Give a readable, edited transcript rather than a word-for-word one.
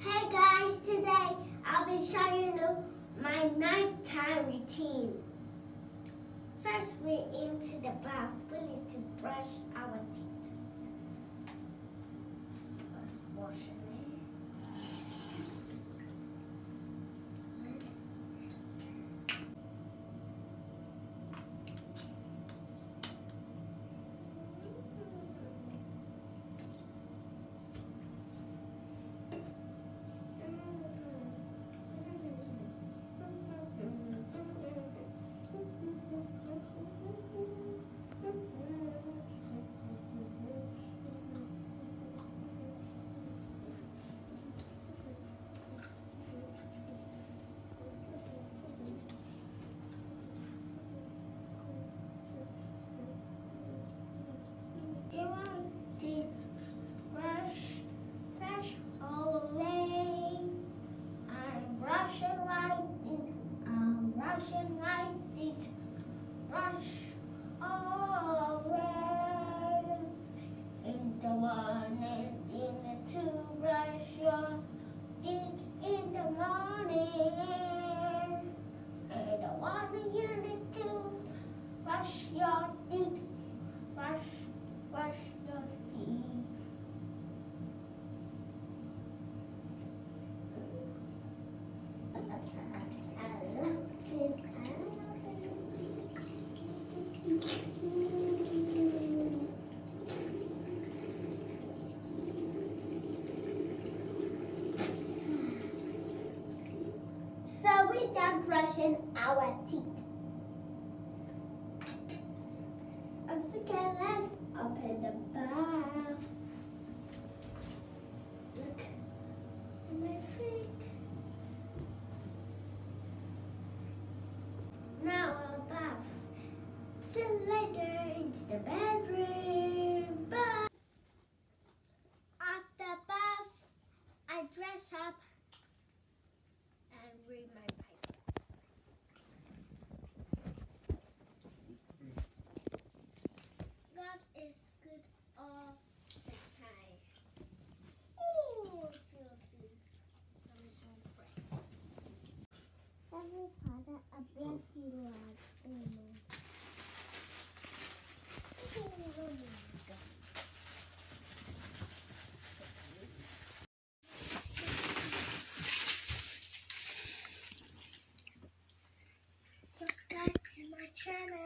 Hey guys, today I'll be showing you my nighttime routine. First, we're into the bath. We need to brush our teeth. Let's wash it. Brush all away. In the morning, you need to brush your teeth in the morning. In the morning, you need to brush your teeth. Brush your teeth. So we're done brushing our teeth. Once again, let's open the bath. Look at my feet. Now our bath. See you later into the bedroom. Bye. After bath, I dress up and read my Bible. God is good all the time. Oh, it feels sweet. I'm going to pray. Heavenly Father, I bless you, Lord. Amen. Subscribe to my channel.